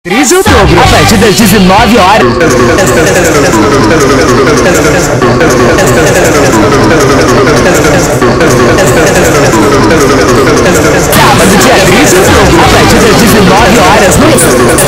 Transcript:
3 de outubro, a partir das 19 horas. Sábado, dia 3 de outubro, a partir das 19 horas, no